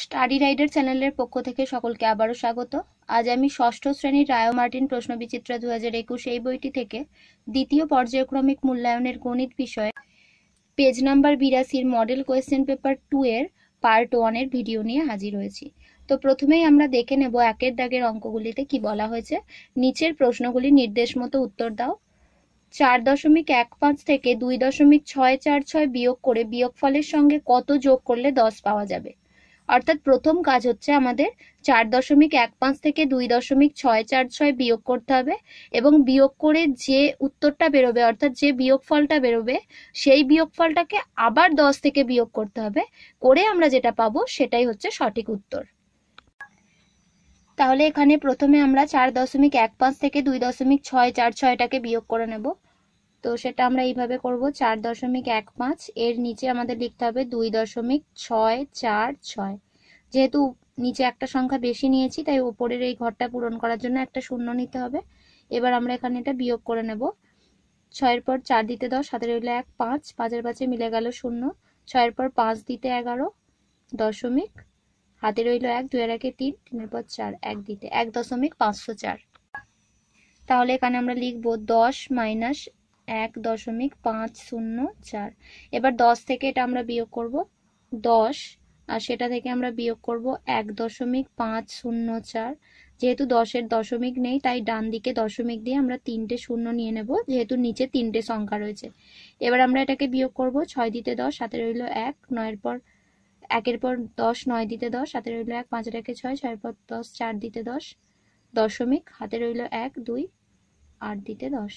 Study rider চ্যানেলের পক্ষ থেকে সকলকে আবারও স্বাগত। আজ আমি ষষ্ঠ শ্রেণীর রায় মার্টিন প্রশ্নবিচিত্রা 2021 এই বইটি থেকে দ্বিতীয় পর্যায়ক্রমিক মূল্যায়নের গণিত বিষয়ে page number 82 model question paper 2 এর পার্ট 1 এর ভিডিও নিয়ে হাজির হয়েছি। তো প্রথমেই আমরা দেখে নেব একের দাগের অঙ্কগুলিতে কি বলা হয়েছে। নিচের প্রশ্নগুলি নির্দেশ মতো উত্তর দাও। 4.15 থেকে 2.646 বিয়োগ করে বিয়োগফলের সঙ্গে কত যোগ করলে 10 পাওয়া যাবে। অর্থাৎ প্রথম কাজ হচ্ছে আমাদের 4.15 থেকে 2.646 বিয়োগ করতে হবে এবং বিয়োগ করে যে উত্তরটা বেরোবে অর্থাৎ যে বিয়োগফলটা বেরোবে সেই বিয়োগফলটাকে আবার 10 থেকে বিয়োগ করতে হবে, করে আমরা যেটা পাবো সেটাই হচ্ছে সঠিক উত্তর। তাহলে এখানে প্রথমে আমরা 4.15 থেকে 2.646টাকে বিয়োগ করে নেব। তো সেটা আমরা এইভাবে করব, 4.15 এর নিচে আমাদের লিখতে হবে 2.646। যেহেতু নিচে একটা সংখ্যা বেশি নিয়েছি তাই উপরের এই ঘরটা পূরণ করার জন্য একটা শূন্য নিতে হবে। এবার আমরা এখানে এটা বিয়োগ করে নেব। 6 এর পর 4 দিতে 10, হাতে রইল 1, 5, 5-এর 5-এ মিলে গেল 0, 6 এর পর 5 দিতে 11, দশমিক, হাতে রইল 1, 2 এর 1-এ 3, 3 এর পর 4, 1 দিতে 1.504। তাহলে এখানে আমরা লিখব 10 মাইনাস 1.504। এবার 10 থেকে এটা আমরা বিয়োগ করব 10, আর সেটা থেকে আমরা বিয়োগ করব 1.504। যেহেতু 10-এর দশমিক নেই তাই ডান দিকে দশমিক দিয়ে আমরা 3টে শূন্য নিয়ে নেব, যেহেতু নিচে 3টে সংখ্যা রয়েছে। এবার আমরা এটাকে বিয়োগ করব, 6 দিতে 10, হাতে রইল 1, 9-এর পর 1-এর পর 10, 9 দিতে 10, হাতে রইল 1, 5-এর 1-এ 6, 6-এর পর 10, 4 দিতে 10, দশমিক, হাতে রইল 1, 2, 8 দিতে 10,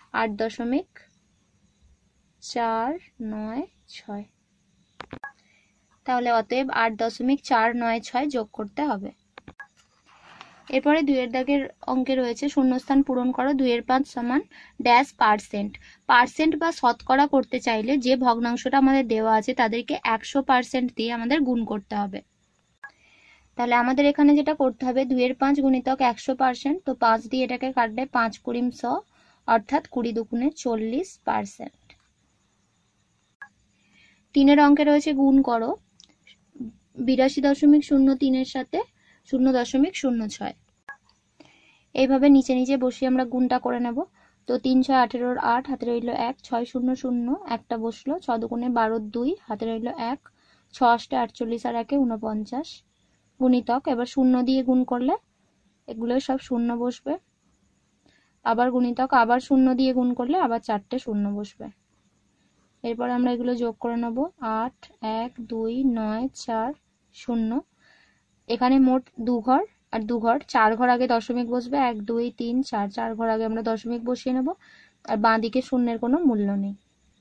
8.496। তাহলে অতএব 8.496 যোগ করতে হবে। এরপরে 2-এর দাগের অঙ্কে রয়েছে শূন্যস্থান পূরণ করো। 2-এর 5 সমান ড্যাশ পার্সেন্ট। পার্সেন্ট বা শতকরা করতে চাইলে যে ভগ্নাংশটা আমাদের দেওয়া আছে তাদেরকে 100% দিয়ে আমাদের গুণ করতে হবে। তাহলে আমাদের এখানে যেটা করতে হবে, 2-এর 5 গুণিতক 100%, তো 5 দিয়ে এটাকে কাটলে 5 কুড়িম 100, অর্থাৎ 20 দুগুণে 40%। 3-এর অঙ্কে রয়েছে গুণ করো 82.03 এর সাথে 0.06। এইভাবে নিচে নিচে বসিয়ে আমরা গুণটা করে নেব। তো 3 6 18-র 8, হাতে রইল 1, 6 0 0, একটা বসলো, 6 দুগুণে 12-র 2, হাতে রইল 1, 6 8 48 আর 1-এ 49 গুণিতক। এবার শূন্য দিয়ে গুণ করলে এগুলো সব শূন্য বসবে, আবার গুণিতক, আবার শূন্য দিয়ে গুণ করলে আবার 4টে শূন্য বসবে। এরপরে আমরা এগুলো যোগ করে নেব, 8 1 2 9 4 0। এখানে মোট 2 ঘর আর 2 ঘর, 4 ঘর আগে দশমিক বসবে, 1 2 3 4, 4 ঘর আগে আমরা দশমিক বসিয়ে নেব, আর বাঁ দিকে শূন্যের কোনো মূল্য নেই।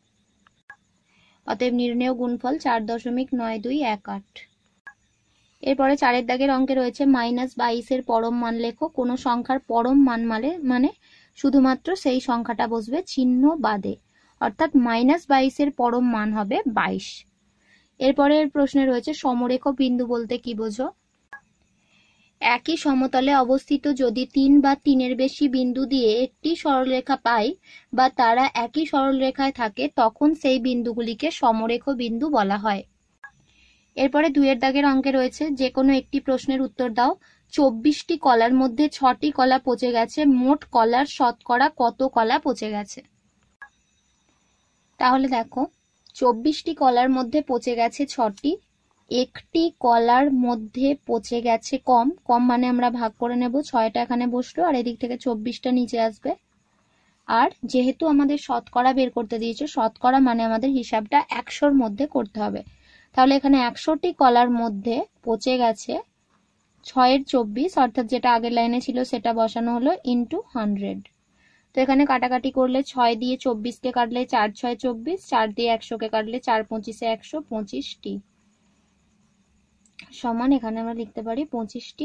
অতএব নির্ণেয় গুণফল 4.9218। এরপরে 4-এর দাগের অঙ্কে রয়েছে -22-এর পরম মান লেখো। কোনো সংখ্যার পরম মান মানে শুধুমাত্র সেই সংখ্যাটা বসবে চিহ্ন বাদে, অর্থাৎ -22-এর পরম মান হবে 22। এরপরের প্রশ্নে রয়েছে সমরেখ বিন্দু বলতে কি বোঝো। একই সমতলে অবস্থিত যদি 3 বা 3-এর বেশি বিন্দু দিয়ে একটি সরলরেখা পাই বা তারা একই সরলরেখায় থাকে তখন সেই বিন্দুগুলিকে সমরেখ বিন্দু বলা হয়। এরপরে 2-এর দাগের অঙ্কে রয়েছে যে কোনো একটি প্রশ্নের উত্তর দাও। 24টি কলার মধ্যে 6টি কলা পচে গেছে, মোট কলার শতকরা কত কলা পচে গেছে। তাহলে দেখো, 24টি কলার মধ্যে পচে গেছে 6টি, একটি কলার মধ্যে পচে গেছে কম, কম মানে আমরা ভাগ করে নেব, 6টা এখানে বসলো আর এদিক থেকে 24টা নিচে আসবে। আর যেহেতু আমাদের শতকরা বের করতে দিয়েছে, শতকরা মানে আমাদের হিসাবটা 100-র মধ্যে করতে হবে। তাহলে এখানে 100টি কলার মধ্যে পচে গেছে 6-এর 24, অর্থাৎ যেটা আগের লাইনে ছিল সেটা বসানো হলো ইন্টু 100। তো এখানে কাটাকাটি করলে 6 দিয়ে 24কে কাটলে 4 6 24, 4 দিয়ে 100কে কাটলে 4 25-এ 100, 25টি সমান এখানে আমরা লিখতে পারি 25টি।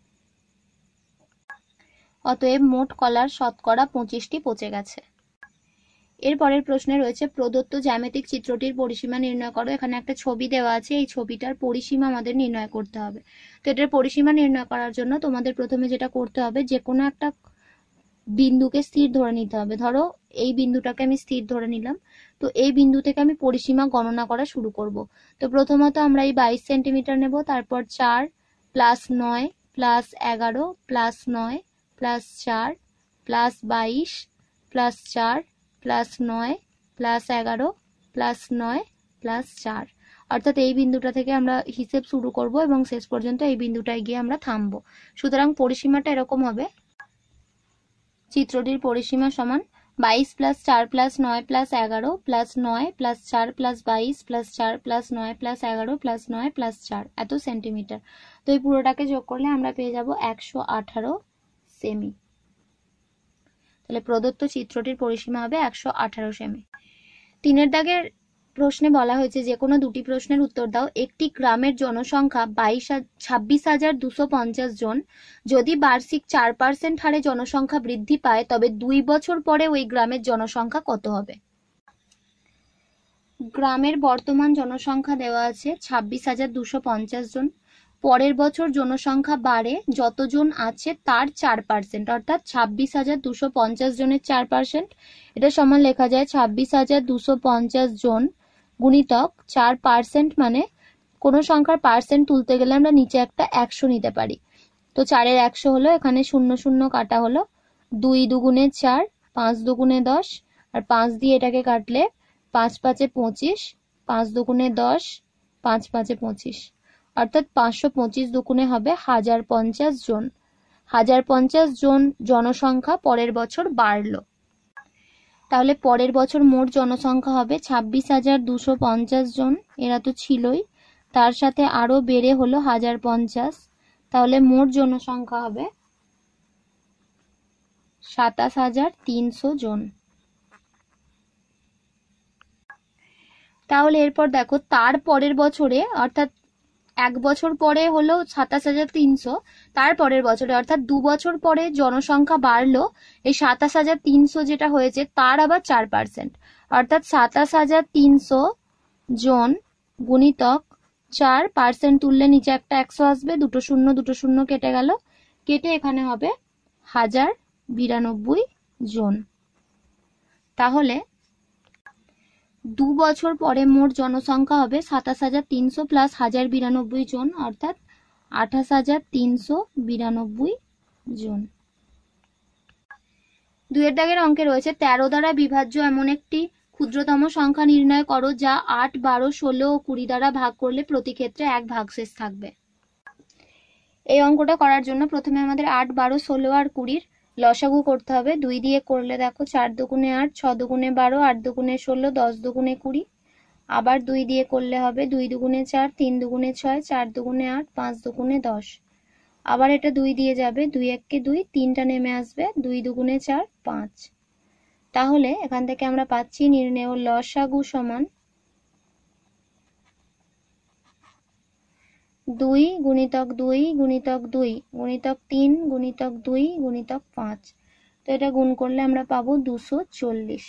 অতএব মোট কলার শতকরা 25টি পচে গেছে। এরপরের প্রশ্নে রয়েছে প্রদত্ত জ্যামিতিক চিত্রটির পরিসীমা নির্ণয় করো। এখানে একটা ছবি দেওয়া আছে, এই ছবিটার পরিসীমা আমাদের নির্ণয় করতে হবে। তো এটার পরিসীমা নির্ণয় করার জন্য তোমাদের প্রথমে যেটা করতে হবে, যে কোনো একটা বিন্দুকে স্থির ধরে নিতে হবে। ধরো এই বিন্দুটাকে আমি স্থির ধরে নিলাম, তো এই বিন্দু থেকে আমি পরিসীমা গণনা করা শুরু করব। তো প্রথমত আমরা এই 22 সেন্টিমিটার নেব, তারপর 4 plus 9 plus 11 plus 9 plus 4 plus 22 plus 4 plus 9 plus 11 plus 9 plus 4, অর্থাৎ এই বিন্দুটা থেকে আমরা হিসেব শুরু করব এবং শেষ পর্যন্ত এই বিন্দুটায় গিয়ে আমরা থামবো। সুতরাং পরিসীমাটা এরকম হবে, চিত্রটির পরিসীমা সমান 22 plus 4 plus 9 plus 11 plus 9 plus 4 plus 22 plus 4 plus 9 plus 11 plus 9 plus 4 এত সেন্টিমিটার। তো এই পুরোটাকে যোগ করলে আমরা পেয়ে যাব 118 সেমি। তাহলে প্রদত্ত চিত্রটির পরিসীমা হবে 118 সেমি। 3 দাগের প্রশ্নে বলা হয়েছে যে কোনো দুটি প্রশ্নের উত্তর দাও। একটি গ্রামের জনসংখ্যা 26,250 জন। যদি বার্ষিক 4% হারে জনসংখ্যা বৃদ্ধি পায় তবে 2 বছর পরে ওই গ্রামের জনসংখ্যা কত হবে? গ্রামের বর্তমান জনসংখ্যা দেওয়া আছে 26,250 জন। পরের বছর জনসংখ্যা বাড়ে যতজন আছে তার 4%, অর্থাৎ 26,250 জনের 4%। এটা সমান লেখা যায় 26,250 জন গুণিতক 4%, মানে কোনো সংখ্যার পার্সেন্ট তুলতে গেলে আমরা নিচে একটা 100 নিতে পারি। তো 4-এর 100 হলো, এখানে 0 0 কাটা হলো, 2 দুগুণে 4, 5 দুগুণে 10, আর 5 দিয়ে এটাকে কাটলে 5 5-এ 25, 5 দুগুণে 10, 5 5-এ 25, অর্থাৎ 525 দুগুণে হবে 1050 জন। 1050 জন জনসংখ্যা পরের বছর বাড়লো। তাহলে পরের বছর মোট জনসংখ্যা হবে 26,250 জন, এরা তো ছিলই, তার সাথে আরো বেড়ে হলো 1050, তাহলে মোট জনসংখ্যা হবে 27,300 জন। তাহলে এরপর দেখো তার পরের বছরে, অর্থাৎ 1 বছর পরে হলো 27,300, তার পরের বছরে অর্থাৎ 2 বছর পরে জনসংখ্যা বাড়লো, এই 27,300 যেটা হয়েছে তার আবার 4%, অর্থাৎ 27,300 জন গুণিতক 4%, তুললে নিচে একটা 100 আসবে, দুটো শূন্য কেটে গেল, কেটে এখানে হবে 1092 জন। তাহলে 2 বছর পরে মোট জনসংখ্যা হবে 27,300 প্লাস 1092 জন, অর্থাৎ 28,392 জন। 2 দাগের অঙ্কে রয়েছে 13 দ্বারা বিভাজ্য এমন একটি ক্ষুদ্রতম সংখ্যা নির্ণয় করো যা 8, 12, 16 ও 20 দ্বারা ভাগ করলে প্রতি ক্ষেত্রে 1 ভাগশেষ থাকবে। এই অঙ্কটা করার জন্য প্রথমে আমাদের 8, 12, 16 আর 20 লসাগু করতে হবে। 2 দিয়ে করলে দেখো 4 দুগুণে 8, 6 দুগুণে 12, 8 দুগুণে 16, 10 দুগুণে 20। আবার 2 দিয়ে করলে হবে 2 দুগুণে 4, 3 দুগুণে 6, 4 দুগুণে 8, 5 দুগুণে 10। আবার এটা 2 দিয়ে যাবে, 2 1-কে 2, 3টা নেমে আসবে, 2 দুগুণে 4, 5। তাহলে এখান থেকে আমরা পাচ্ছি নির্ণেয় লসাগু সমান 2 গুণিতক 2 গুণিতক 2 গুণিতক 3 গুণিতক 2 গুণিতক 5। তো এটা গুণ করলে আমরা পাবো 240।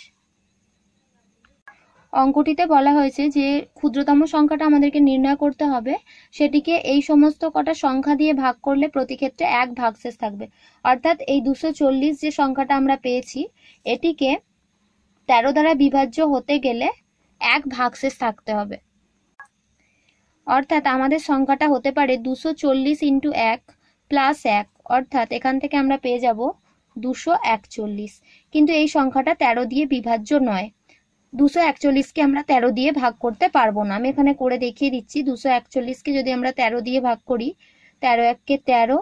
অঙ্কটিতে বলা হয়েছে যে ক্ষুদ্রতম সংখ্যাটা আমাদেরকে নির্ণয় করতে হবে, সেটিকে এই সমস্ত কটা সংখ্যা দিয়ে ভাগ করলে প্রতি ক্ষেত্রে 1 ভাগশেষ থাকবে। অর্থাৎ এই 240 যে সংখ্যাটা আমরা পেয়েছি এটিকে 13 দ্বারা বিভাজ্য হতে গেলে 1 ভাগশেষ থাকতে হবে। অর্থাৎ আমাদের সংখ্যাটা হতে পারে 240 × 1 প্লাস 1, অর্থাৎ এখান থেকে আমরা পেয়ে যাব 241, কিন্তু এই সংখ্যাটা 13 দিয়ে বিভাজ্য নয়। 241কে আমরা 13 দিয়ে ভাগ করতে পারবো না। আমি এখানে করে দেখিয়ে দিচ্ছি। 241কে যদি আমরা 13 দিয়ে ভাগ করি, 13 1-কে 13,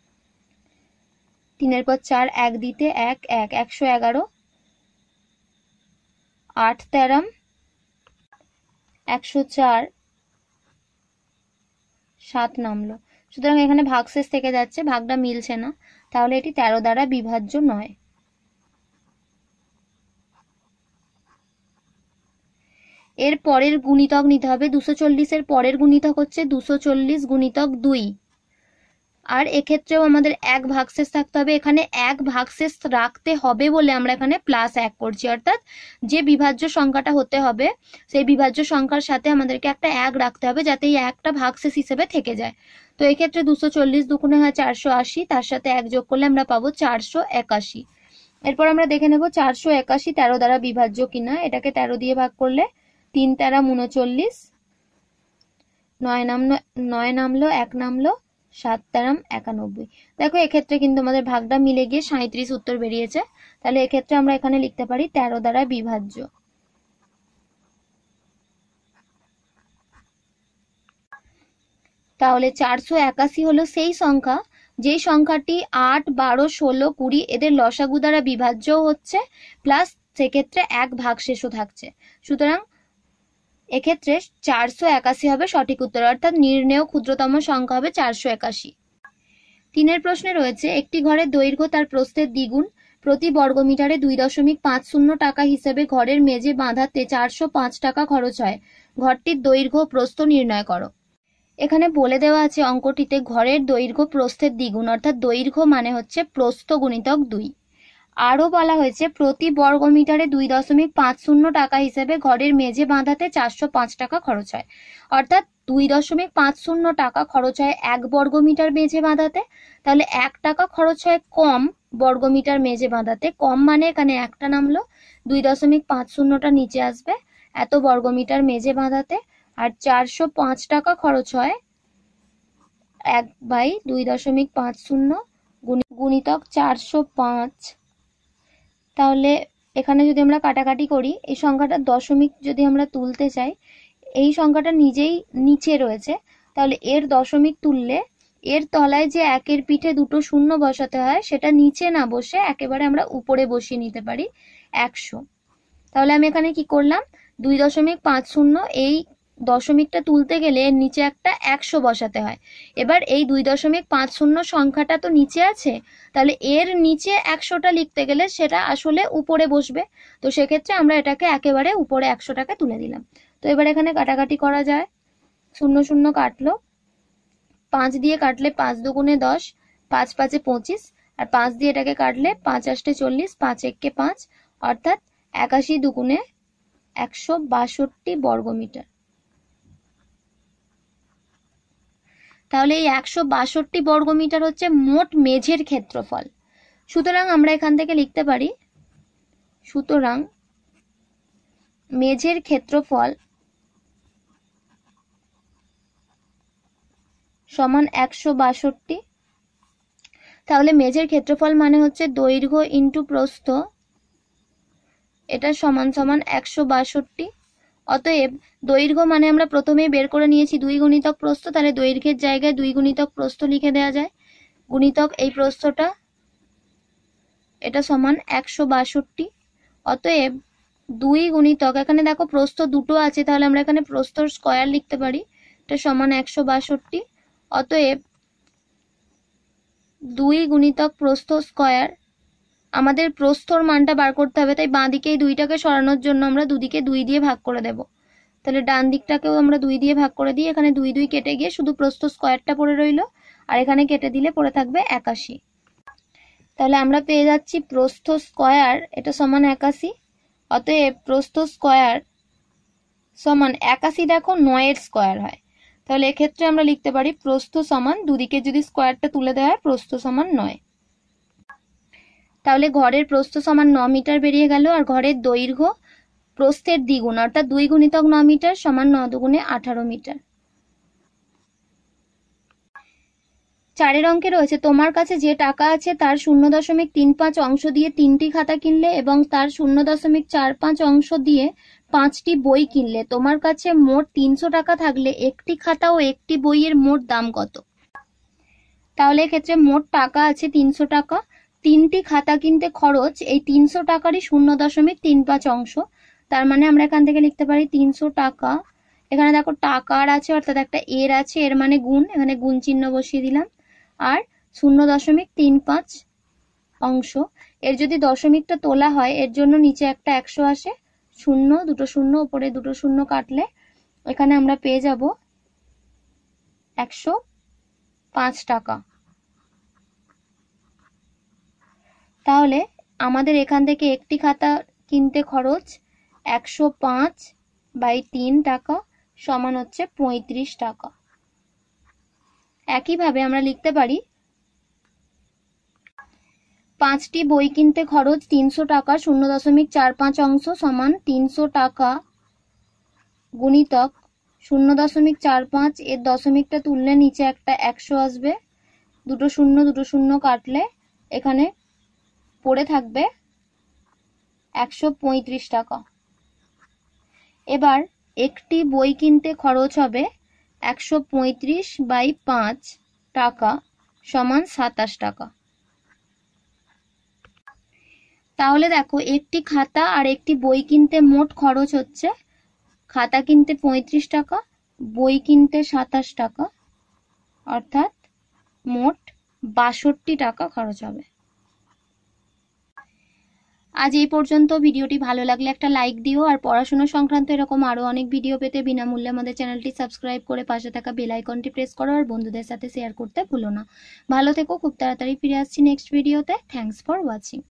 3-এর পর 4, 1 দিতে 1 1, 111, 8 13 104, 7 নামলো। সুতরাং এখানে ভাগশেষ থেকে যাচ্ছে, ভাগটা মিলছে না, তাহলে এটি 13 দ্বারা বিভাজ্য নয়। এর পরের গুণিতক নিতে হবে। 240-এর পরের গুণিতক হচ্ছে 240 গুণিতক 2, আর এক্ষেত্রেও আমাদের 1 ভাগশেষ থাকতে হবে। এখানে 1 ভাগশেষ রাখতে হবে বলে আমরা এখানে প্লাস 1 করছি, অর্থাৎ যে বিভাজ্য সংখ্যাটা হতে হবে সেই বিভাজ্য সংখ্যার সাথে আমাদেরকে একটা 1 রাখতে হবে যাতে এই 1টা ভাগশেষ হিসেবে থেকে যায়। তো এক্ষেত্রে 240 দুগুণে হয় 480, তার সাথে 1 যোগ করলে আমরা পাবো 481। এরপর আমরা দেখে নেব 481 13 দ্বারা বিভাজ্য কিনা। এটাকে 13 দিয়ে ভাগ করলে 3 তেরা 39, 9 নামলো 1 নামলো 7 তেরাম 91। দেখো এক্ষেত্রে কিন্তু আমাদের ভাগটা মিলে গিয়ে 37 উত্তর বেরিয়েছে। তাহলে এক্ষেত্রে আমরা এখানে লিখতে পারি 13 দ্বারা বিভাজ্য। তাহলে 481 হলো সেই সংখ্যা যেই সংখ্যাটি 8, 12, 16, 20 এদের লসাগু দ্বারা বিভাজ্য হচ্ছে, প্লাস সেক্ষেত্রে 1 ভাগশেষও থাকছে। সুতরাং এক্ষেত্রে 481 হবে সঠিক উত্তর, অর্থাৎ নির্ণেয় ক্ষুদ্রতম সংখ্যা হবে 481। 3 প্রশ্নে রয়েছে একটি ঘরের দৈর্ঘ্য তার প্রস্থের দ্বিগুণ, প্রতি বর্গমিটারে 2.50 টাকা হিসেবে ঘরের মেঝে বাঁধাতে 405 টাকা খরচ হয়। ঘরটির দৈর্ঘ্য প্রস্থ নির্ণয় করো। এখানে বলে দেওয়া আছে অঙ্কটিতে ঘরের দৈর্ঘ্য প্রস্থের দ্বিগুণ, অর্থাৎ দৈর্ঘ্য মানে হচ্ছে প্রস্থ গুণিতক 2। আরও বলা হয়েছে প্রতি বর্গমিটারে 2.50 টাকা হিসেবে ঘরের মেঝে বাঁধাতে 405 টাকা খরচ হয়, অর্থাৎ 2.50 টাকা খরচ হয় 1 বর্গমিটার মেঝে বাঁধাতে। তাহলে 1 টাকা খরচ হয় কম বর্গমিটার মেঝে বাঁধাতে, কম মানে এখানে একটা নামলো, 2.50টা নিচে আসবে এত বর্গমিটার মেঝে বাঁধাতে। আর 405 টাকা খরচ হয় 1/2.50 গুণিতক 405। তাহলে এখানে যদি আমরা কাটাকাটি করি, এই সংখ্যাটা দশমিক যদি আমরা তুলতে চাই, এই সংখ্যাটা নিজেই নিচে রয়েছে, তাহলে এর দশমিক তুললে এর তলায় যে 1-এর পিঠে দুটো শূন্য বসাতে হয় সেটা নিচে না বসে একেবারে আমরা উপরে বসিয়ে নিতে পারি 100। তাহলে আমি এখানে কি করলাম, 2.50, এই দশমিকটা তুলতে গেলে এর নিচে একটা 100 বসাতে হয়। এবার এই 2.50 সংখ্যাটা তো নিচে আছে, তাহলে এর নিচে 100টা লিখতে গেলে সেটা আসলে উপরে বসবে, তো সেক্ষেত্রে আমরা এটাকে একেবারে উপরে 100টাকে তুলে দিলাম। তো এবার এখানে কাটাকাটি করা যায়, 0 0 কাটলো, 5 দিয়ে কাটলে 5 দুগুণে 10, 5 5 25, আর 5 দিয়ে এটাকে কাটলে 5 8 40, 5 1 5, অর্থাৎ 81 দুগুণে 162 বর্গমিটার। তাহলে এই 162 বর্গমিটার হচ্ছে মোট মেঝের ক্ষেত্রফল। সুতরাং আমরা এখান থেকে লিখতে পারি, সুতরাং মেঝের ক্ষেত্রফল সমান 162। তাহলে মেঝের ক্ষেত্রফল মানে হচ্ছে দৈর্ঘ্য ইন্টু প্রস্থ, এটা সমান সমান 162। অতএব দৈর্ঘ্য মানে আমরা প্রথমেই বের করে নিয়েছি 2 গুণিতক প্রস্থ, তাহলে দৈর্ঘ্যের জায়গায় 2 গুণিতক প্রস্থ লিখে দেওয়া যায়, গুণিতক এই প্রস্থটা, এটা সমান 162। অতএব 2 গুণিতক, এখানে দেখো প্রস্থ দুটো আছে, তাহলে আমরা এখানে প্রস্থর স্কয়ার লিখতে পারি, এটা সমান 162। অতএব 2 গুণিতক প্রস্থ স্কয়ার, আমাদের প্রস্থর মানটা বার করতে হবে, তাই বাঁ দিকে এই 2টাকে সরানোর জন্য আমরা দুদিকে 2 দিয়ে ভাগ করে দেব। তাহলে ডান দিকটাকেও আমরা 2 দিয়ে ভাগ করে দিই, এখানে 2 2 কেটে গিয়ে শুধু প্রস্থ স্কয়ারটা পড়ে রইল, আর এখানে কেটে দিলে পড়ে থাকবে 81। তাহলে আমরা পেয়ে যাচ্ছি প্রস্থ স্কয়ার এটা সমান 81। অতএব প্রস্থ স্কয়ার সমান 81, দেখো 9-এর স্কয়ার হয়, তাহলে এক্ষেত্রে আমরা লিখতে পারি প্রস্থ সমান, দুদিকে যদি স্কয়ারটা তুলে দেওয়া হয়, প্রস্থ সমান 9। তাহলে ঘরের প্রস্থ সমান 9 মিটার বেরিয়ে গেল, আর ঘরের দৈর্ঘ্য প্রস্থের দ্বিগুণ, অর্থাৎ 2 গুণিতক 9 মিটার সমান 9 দুগুণে 18 মিটার। 4 অঙ্কে রয়েছে তোমার কাছে যে টাকা আছে তার 0.35 অংশ দিয়ে 3টি খাতা কিনলে এবং তার 0.45 অংশ দিয়ে 5টি বই কিনলে, তোমার কাছে মোট 300 টাকা থাকলে একটি খাতা ও একটি বইয়ের মোট দাম কত? তাহলে এক্ষেত্রে মোট টাকা আছে 300 টাকা, 3টি খাতা কিনতে খরচ এই 300 টাকারই 0.35 অংশ, তার মানে আমরা এখান থেকে লিখতে পারি 300 টাকা। এখানে দেখো টাকার আছে অর্থাৎ একটা এর আছে, এর মানে গুণ, এখানে গুণ চিহ্ন বসিয়ে দিলাম, আর 0.35 অংশ, এর যদি দশমিকটা তোলা হয় এর জন্য নিচে একটা 100 আসে, 0 দুটো শূন্য উপরে দুটো শূন্য কাটলে এখানে আমরা পেয়ে যাব 105 টাকা। তাহলে আমাদের এখান থেকে একটি খাতা কিনতে খরচ 105/3 টাকা সমান হচ্ছে 35 টাকা। একইভাবে আমরা লিখতে পারি 5টি বই কিনতে খরচ 300 টাকা 0.45 অংশ সমান 300 টাকা গুণিতক 0.45 এর দশমিকটা তুললে নিচে একটা 100 আসবে, দুটো শূন্য কাটলে এখানে পড়ে থাকবে 135 টাকা। এবার একটি বই কিনতে খরচ হবে 135/5 টাকা সমান 27 টাকা। তাহলে দেখো একটি খাতা আর একটি বই কিনতে মোট খরচ হচ্ছে খাতা কিনতে 35 টাকা, বই কিনতে 27 টাকা, অর্থাৎ মোট 62 টাকা খরচ হবে। আজ এই পর্যন্ত। ভিডিওটি ভালো লাগলে একটা লাইক দিও, আর পড়াশোনা সংক্রান্ত এরকম আরো অনেক ভিডিও পেতে বিনামূল্যে আমাদের চ্যানেলটি সাবস্ক্রাইব করে পাশে থাকা বেল আইকনটি প্রেস করো, আর বন্ধুদের সাথে শেয়ার করতে ভুলো না। ভালো থেকো, খুব তাড়াতাড়ি ফিরে আসছি নেক্সট ভিডিওতে। Thanks for watching.